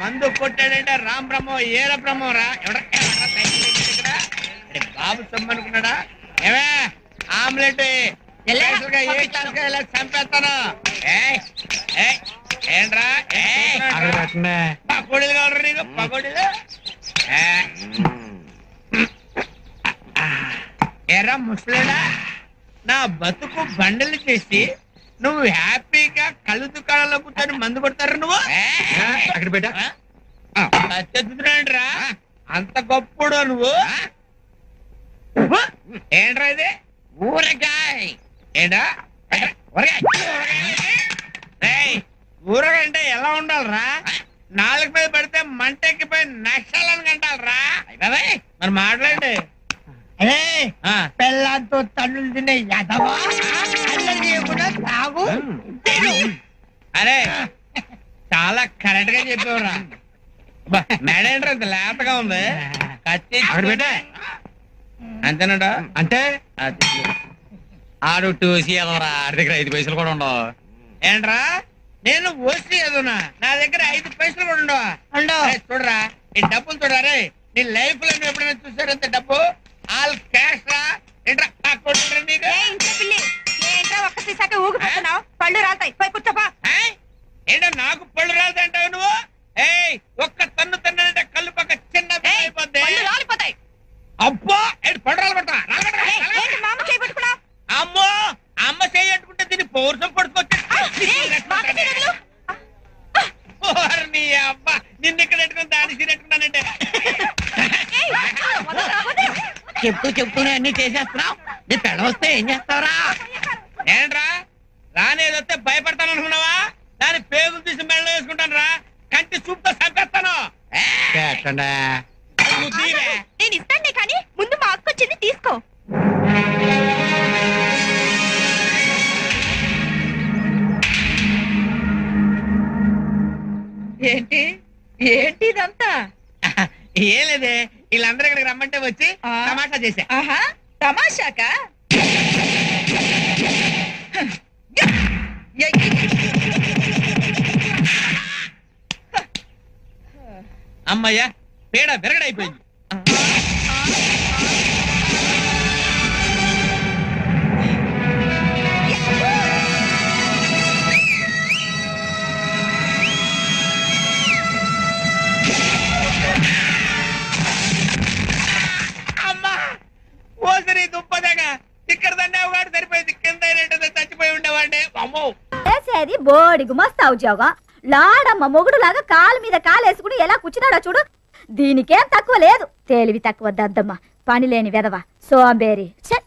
మందు కొట్టాడంటే రామ్ బ్రహ్మో ఏర బ్రహ్మో రా బాబు సొమ్మనుకున్నాడా ఏమే ఆమ్లెట్ చంపేస్తాను ఏంట్రా పకోడీలు కావాలి నీకు పకోడీలు ఎరా ముసలేడా నా బతుకు బండలు చేసి నువ్వు హ్యాపీగా కళ్ళు దుకాణంలో కూర్చొని మందు కొడతారు నువ్వు అక్కడ పెట్టా సత్యరా అంత గొప్పడు నువ్వు ఏంట్రా ఇది ఊరగాయ ఏంటా ఊరగాయ అంటే ఎలా ఉండాలరా నాలుగు మీద పడితే మంటెక్కిపోయి నష్టాలని కంటాలరా మరి మాట్లాడండి పెళ్ళంతో తన్నులు తినే యదవా కూడా తాగు అరే చాలా కరెక్ట్ గా చెప్పేవరా మేడేంట్రా ఇంత లేతగా ఉంది కత్తి అంతేనడా అంటే ఆడు టూసి ఎదవరా ఆడి దగ్గర 5 పైసలు కూడా ఉండవు ఏంట్రా నేను ఓసి ఎదునా నా దగ్గర 5 పైసలు కూడా ఉండవా చూడరా ఈ డబ్బులు చూడరా నీ లైఫ్ లో నువ్వు ఎప్పుడైనా చూసారంత డబ్బు ఆల్ క్యాష్ రా ఏంట్రా పళ్ళు రాతాయి ఏంటో నాకు పళ్ళు రాతాయి అంటావు నువ్వు ఒక్క తన్ను తన్నంటే కళ్ళు పక్క చిన్న అయిపోతాయి అబ్బో పళ్ళు రాలబడతా అమ్మో అమ్మ చేయట్టుకుంటే దీన్ని పౌరుషం పడుకోవచ్చు నీ అబ్బా నిన్ను ఇక్కడ పెట్టుకుని దాన్ని సీరెట్టుకున్నానంటే చెప్తూనే అన్ని చేసేస్తున్నావు నీ పెళ్ళ వస్తే ఏం చేస్తావురా ఏంట్రా రానేదొస్తే భయపడతాను అనుకున్నావా దాని పేగులు తీసి మెళ్ళ వేసుకుంటాను రా కంటి చూపుతో చంపేస్తాను నేను ఇస్తానే కానీ ముందు మా అక్క వచ్చింది తీసుకో ఏంటి ఏంటి ఇదంతా ఏం లేదే వీళ్ళందరూ ఇక్కడికి రమ్మంటే వచ్చి తమాషా చేశా తమాషాకా అమ్మయ్యా పేడ విరగడైపోయింది అమ్మా ఓసరి దుప్పదగా ఇక్కడ దండేవాడు సరిపోయింది కింద చచ్చిపోయి ఉండేవాడే అమ్మో చేసేది బోడి గుమస్తా ఉద్యోగం లాడమ్మ మొగుడు లాగా కాలు మీద కాలేసుకుని ఎలా కూర్చున్నాడో చూడు దీనికేం తక్కువ లేదు తేలివి తక్కువ దద్దమ్మ పని లేని వెదవ సోంబేరి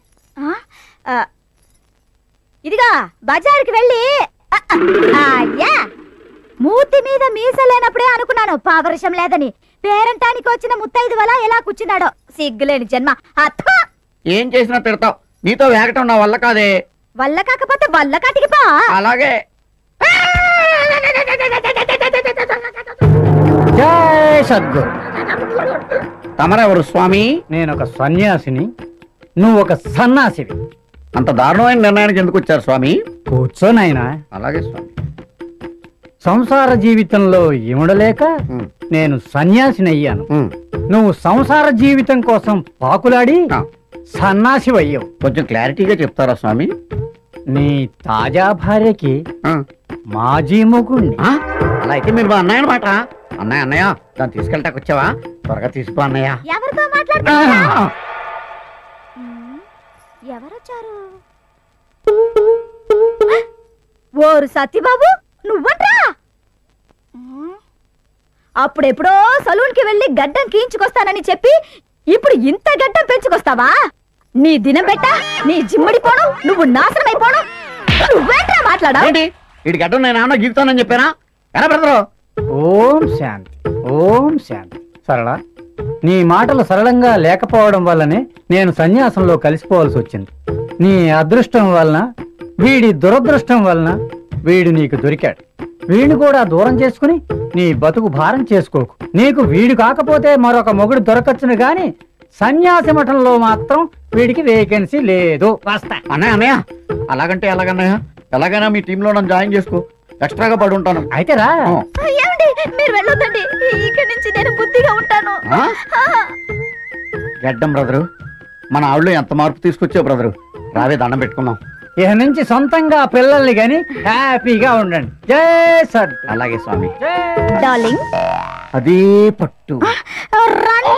ఇదిగా బజారుకి వెళ్ళి అయ్యా మూతి మీద మీసలేనప్పుడే అనుకున్నాను పావరషం లేదని పేరంటానికి వచ్చిన ముత్తైదు వల్ల ఎలా కూర్చున్నాడో సిగ్గులేని జన్మ అత్త ఏం చేసినా తిడతావు నీతో వేగటం నా వల్ల కాదే వల్ల కాకపోతే వల్ల కాటికి పా అలాగే జై సద్గురు తమరెవరు స్వామి నేనొక సన్యాసిని నువ్వు ఒక సన్నాసివి అంత దారుణమైన నిర్ణయానికి ఎందుకు వచ్చారు స్వామి కూర్చోనైనా అలాగే స్వామి సంసార జీవితంలో ఇమడలేక నేను సన్యాసిని అయ్యాను నువ్వు సంసార జీవితం కోసం పాకులాడి సన్నాసివయ్యావు కొంచెం క్లారిటీగా చెప్తారా స్వామి నీ తాజా భార్యకి మాజీ మొగుణ్ణి అలా అయితే మీరు మా అన్నయ్య అనమాట అన్నయ్య అన్నయ్య దాన్ని తీసుకెళ్ళటానికి వచ్చావా త్వరగా తీసుకో అన్నయ్య ఎవరితో మాట్లాడుతున్నా ఎవరొచ్చారు ఓరు సత్యబాబు నువ్వట్రా అప్పుడెప్పుడో సలూన్ కి వెళ్ళి గడ్డం గీయించుకొస్తానని చెప్పి ఇప్పుడు ఇంత గడ్డం పెంచుకొస్తావా నీ దినం పెట్ట నీ జిమ్మడిపోవడం నువ్వు నాశనం అయిపోవడం నువ్వేంట్రా మాట్లాడా వీడి గడ్డం నేను ఏమన్నా గీకుతానని చెప్పానా ఎలా బ్రదరు ఓం శాంతి ఓం శాంతి సరళ నీ మాటలు సరళంగా లేకపోవడం వల్లనే నేను సన్యాసంలో కలిసిపోవాల్సి వచ్చింది నీ అదృష్టం వలన వీడి దురదృష్టం వలన వీడు నీకు దొరికాడు వీడిని కూడా దూరం చేసుకుని నీ బతుకు భారం చేసుకోకు నీకు వీడు కాకపోతే మరొక మొగుడు దొరకచ్చును గాని సన్యాసి మఠంలో మాత్రం వీడికి వేకెన్సీ లేదు వస్తా అన్నయ్య అన్నయ్య అలాగంటే ఎలాగన్నయ్య ఎలాగైనా మీ టీంలో నన్ను జాయిన్ చేసుకో ఎక్స్ట్రాగా పడి ఉంటాను అయితే రా ఏమండి మీరు వెళ్ళొద్దండి. ఇక్కడి నుంచి నేను బుద్ధిగా ఉంటాను. ఆ? గడ్డం బ్రదరు, మన ఆవిడలో ఎంత మార్పు తీసుకొచ్చావు బ్రదరు. రావే దండం పెట్టుకున్నాం. ఇక నుంచి సొంతంగా పిల్లల్ని గాని హ్యాపీగా ఉండండి. జై సద్. అలాగే స్వామి. జై డార్లింగ్ అదే పట్టు. రండి.